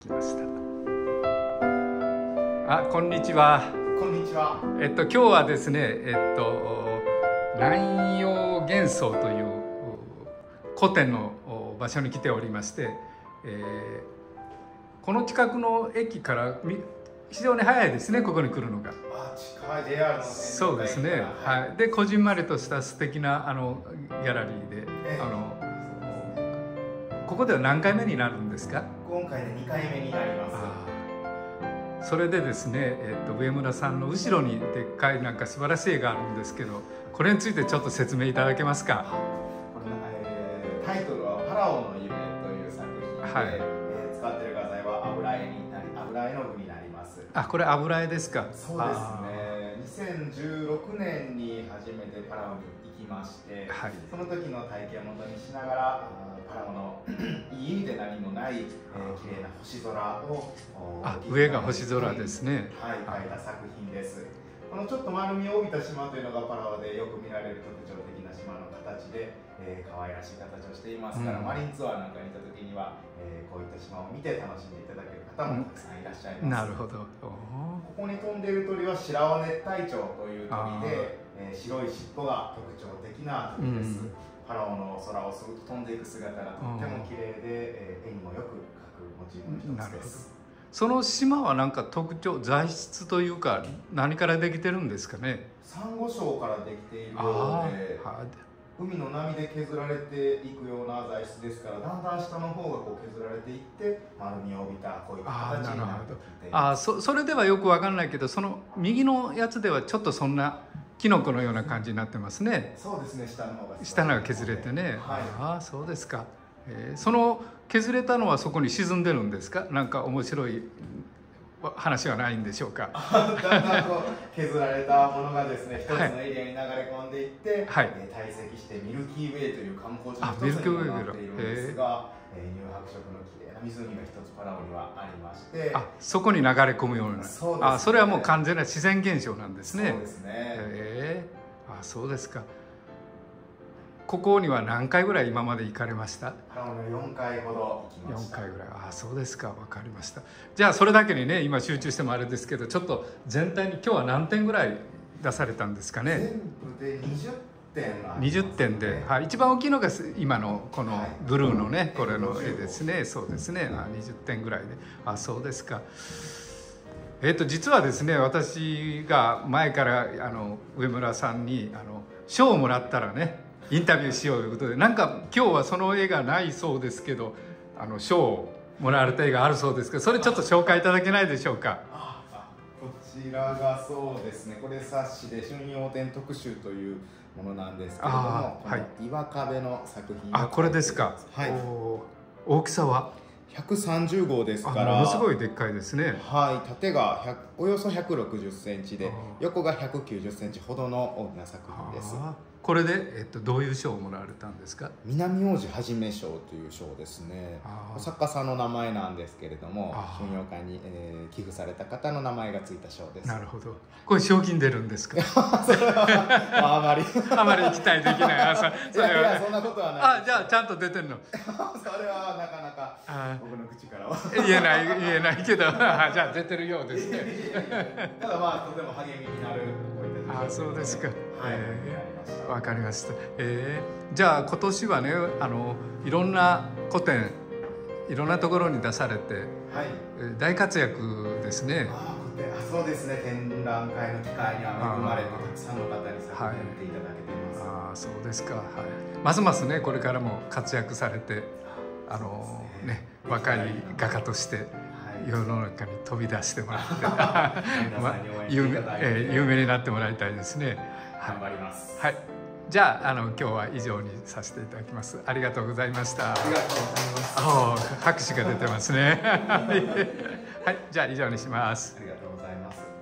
来ました。あ、こんにちは。 こんにちは。 今日はですね、南洋幻想という古典の場所に来ておりまして、この近くの駅から非常に早いですね、ここに来るのが。 近い JR のそうですね。はい。で、こじんまりとした素敵なギャラリーで、ここでは何回目になるんですか？ 今回で2回目になります。 それでですね、上村さんの後ろにでっかいなんか素晴らしい絵があるんですけど、これについてちょっと説明いただけますか？ タイトルは「パラオの夢」という作品で、はい、使っている画材は油絵の具になります。 あ、これ油絵ですか？ そうですね。2016年に初めてパラオに行きまして、はい、その時の体験をもとにしながらパラオのいい意味で何もない綺麗な星空を上が星空ですね。 はい、描いた作品です。このちょっと丸みを帯びた島というのがパラオでよく見られる特徴的な島の形で、可愛らしい形をしていますから、マリンツアーなんかに行った時には、こういった島を見て楽しんでいただける方もたくさんいらっしゃいます。 なるほど。 ここに飛んでいる鳥はシラオ熱帯鳥という鳥で、白い尻尾が特徴的な鳥です。パラオの空をすぐ飛んでいく姿がとっても綺麗で、絵にもよく描くモチーフの一つです。 その島は何か特徴、材質というか何からできてるんですかね？ サンゴ礁からできているようで、海の波で削られていくような材質ですから、だんだん下の方がこう削られていって丸みを帯びたこういった形になってきています。 それではよくわかんないけど、その右のやつではちょっとそんなキノコのような感じになってますね。 そうですね、下の方が下のが削れてね。 はい、 ああ、そうですか。その削れたのはそこに沈んでるんですか？なんか面白い話はないんでしょうか？ だんだんこう削られたものがですね、一つのエリアに流れ込んでいって、はい、堆積してミルキーウェイという観光地の一つになっているんですが、乳白色の綺麗な湖が一つパラオにはありまして、 そこに流れ込むような。そうですね。それはもう完全な自然現象なんですね。 そうですね。 そうですか。ここには何回ぐらい今まで行かれました？ パラオの4回ほど行きました。 4回ぐらい。そうですか。わかりました。じゃあそれだけにね、今集中してもあれですけど、ちょっと全体に今日は何点ぐらい出されたんですかね？ 全部で20点ありますね。 20点で、はい、一番大きいのが今のこのブルーのね、これの絵ですね。そうですね。20点ぐらいで。そうですか。実はですね、私が前から上村さんに賞をもらったらね、インタビューしようということで、なんか今日はその絵がないそうですけど、賞をもらわれた絵があるそうですけど、それちょっと紹介いただけないでしょうか？ こちらがそうですね、これ冊子で春陽展特集というものなんですけれども、はい、岩壁の作品。 これですか？はい。大きさは 130号ですから、 ものすごいでっかいですね。 はい、縦がおよそ160センチで、横が190センチほどの大きな作品です。 これで、どういう賞をもらわれたんですか？ 南王子はじめ賞という賞ですね。作家さんの名前なんですけれども、春陽会に、寄付された方の名前がついた賞です。 なるほど。これ賞金出るんですか？ それは、あまり期待できない。 いや、そんなことはない。 じゃあちゃんと出てるの？ それはなかなか僕の口からは言えないけど、じゃあ出てるようですね。 ただとても励みになる。 そうですか。 はい。 わかりました。じゃあ今年はね、いろんな古典、いろんなところに出されて、はい、大活躍ですね。 そうですね。展覧会の機会には恵まれて、たくさんの方に作品を見ていただけています。 そうですか。はい。ますますね、これからも活躍されて、若い画家として世の中に飛び出してもらって有名になってもらいたいですね。 頑張ります。 はい。じゃあ今日は以上にさせていただきます。ありがとうございました。 ありがとうございます。 拍手が出てますね。はい。じゃあ以上にします。 ありがとうございます。